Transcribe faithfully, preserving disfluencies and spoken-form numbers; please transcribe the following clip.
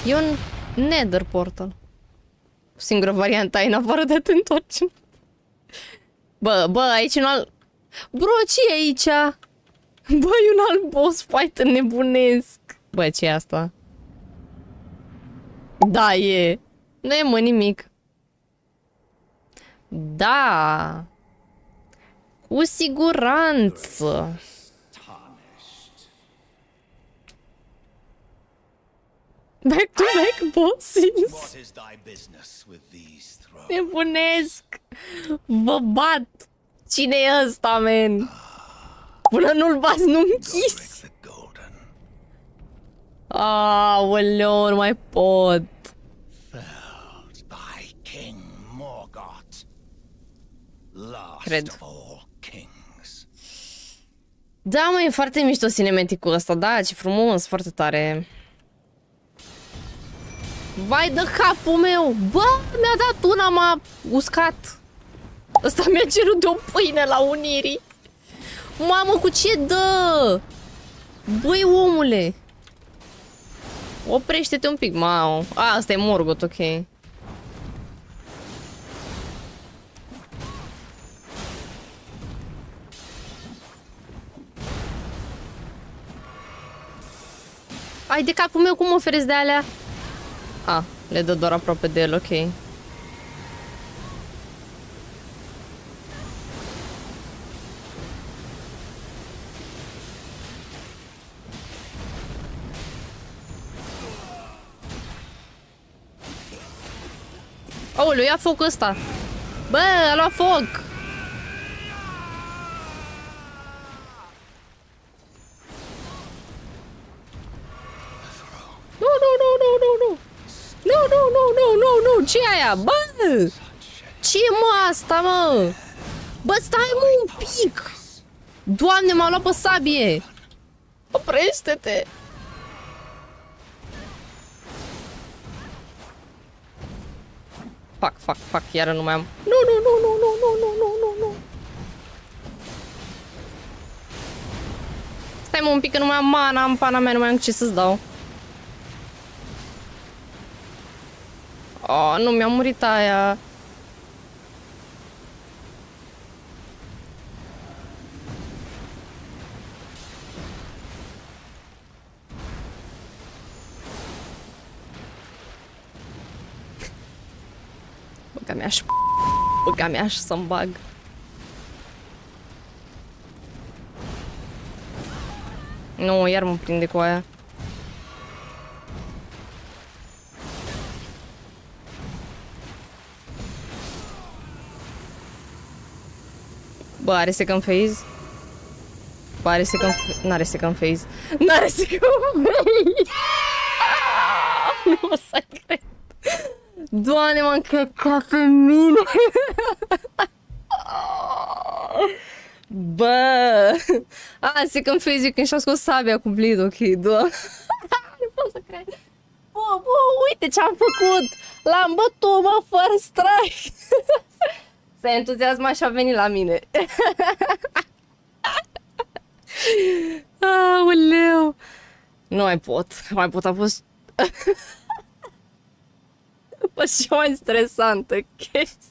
E un Nether portal. Singura variantă ai în afară de a te întoarce. Bă, bă, aici un alt... Bro, ce e aici? Bă, e un alt boss fight nebunesc. Bă, ce e asta? Da, e. Nu e, mă, nimic. Da. Cu siguranță. Back to back bosses. Nebunesc. Vă bat. Cine e ăsta, man? Până nu-l bați, nu închis. Aoleu, nu mai pot. Cred. Da, mă, e foarte mișto cinematic-ul ăsta, da, ce frumos, foarte tare. Vai de capul meu! Bă, mi-a dat una, m-a uscat. Ăsta mi-a cerut de o pâine la Unirii. Mamă, cu ce dă? Băi, omule! Oprește-te un pic, mamă. A, asta e Morgoth, ok. Ai de capul meu, cum mă ofereți de alea? A, le dă doar aproape de el, ok. Aoleu, ia focul ăsta. Bă, a luat foc. Nu, nu, nu, nu, nu, nu. Nu, nu, nu, nu, nu, nu. Ce e aia? Bă! Ce e, mă, asta, mă? Bă, stai, mă, un pic. Doamne, m-a luat pe sabie. Oprește-te. Fac, fac, fac, iară nu mai am. Nu, nu, nu, nu, nu, nu, nu, nu, nu, nu. Stai, mă, un pic, că nu mai am mana, am pana mea, nu mai am ce să-ți dau. Oh, nu, mi-a murit aia. Băga mea-și... Băga mea-și să-mi bag. Nu, iar mă prinde cu aia. Bă, are second phase? Bă, are second phase? N-are second phase. N-are second phase! Nu o să cred. Doamne, m-am căcat pe mine! Bă! A, second phase e când și-a scos sabia cu bleed, ok, doamne. Nu pot să cred. Bă, bă, uite ce-am făcut! L-am bătut, mă, fără strike! S-a entuziasmat și a venit la mine. Aoleu! Nu mai pot, nu mai pot, a fost... a fost și mai stresantă chestia.